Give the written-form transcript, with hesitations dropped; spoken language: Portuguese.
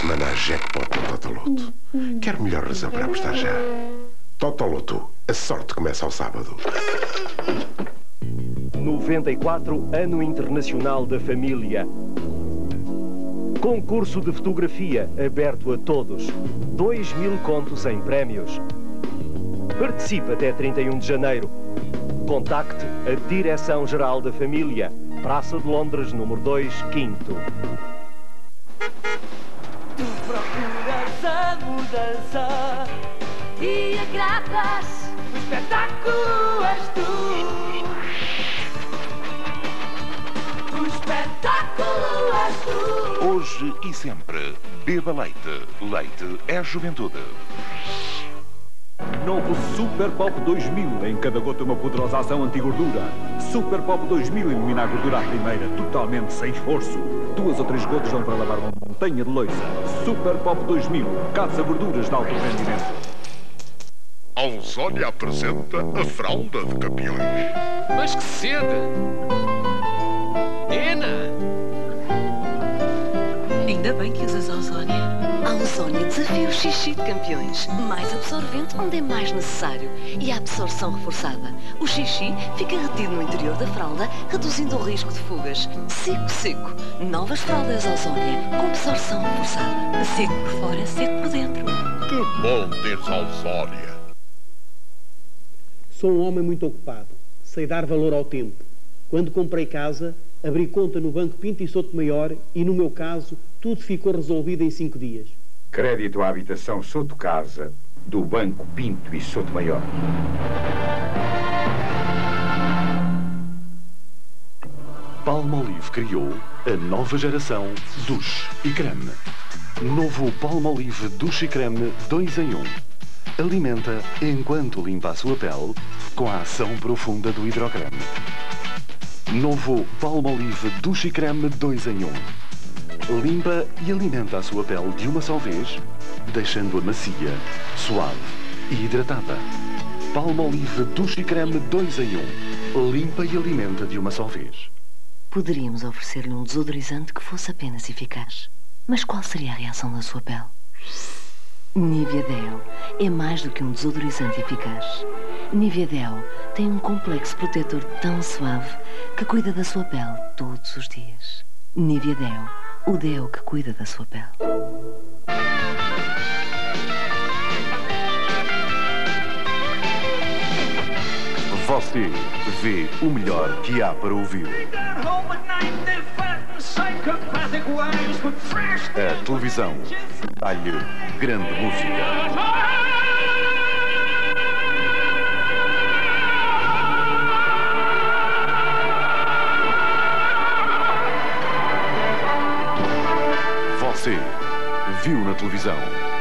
semana a jackpot no Totoloto. Quer melhor razão para apostar já? Totoloto, a sorte começa ao sábado. 94 Ano Internacional da Família. Concurso de fotografia aberto a todos. 2.000 contos em prémios. Participe até 31 de janeiro. Contacte a Direção-Geral da Família. Praça de Londres, número 2, 5º. Tu procuras a mudança e agradas. O espetáculo és tu. O espetáculo és tu. Hoje e sempre, beba leite. Leite é juventude. Novo Super Pop 2000. Em cada gota uma poderosa ação anti-gordura. Super Pop 2000 elimina a gordura à primeira, totalmente sem esforço. 2 ou 3 gotas dão para lavar uma montanha de loiça. Super Pop 2000. Caça gorduras de alto rendimento. Alzónia apresenta a fralda de campeões. Mas que sede! Ena! Ainda bem que usas Alzónia. A Alzónia desafia o xixi de campeões. Mais absorvente onde é mais necessário. E a absorção reforçada. O xixi fica retido no interior da fralda, reduzindo o risco de fugas. Seco, seco. Novas fraldas Alzónia, com absorção reforçada. Seco por fora, seco por dentro. Que bom teres Alzónia. Sou um homem muito ocupado. Sei dar valor ao tempo. Quando comprei casa, abri conta no Banco Pinto e Sotomaior e, no meu caso, tudo ficou resolvido em 5 dias. Crédito à habitação Sotocasa do Banco Pinto e Sotomaior. Palmolive criou a nova geração Duche e Creme. Novo Palmolive Duche e Creme 2 em 1. Alimenta enquanto limpa a sua pele com a ação profunda do hidrocreme. Novo Palmolive Duche e Creme 2 em 1. Limpa e alimenta a sua pele de uma só vez, deixando-a macia, suave e hidratada. Palmolive Duche e Creme 2 em 1. Limpa e alimenta de uma só vez. Poderíamos oferecer-lhe um desodorizante que fosse apenas eficaz. Mas qual seria a reação da sua pele? Nivea Deo é mais do que um desodorizante eficaz. Nivea Deo tem um complexo protetor tão suave que cuida da sua pele todos os dias. Nivea Deo, o Deo que cuida da sua pele. Você vê o melhor que há para ouvir. A televisão dá-lhe grande música. Você viu na televisão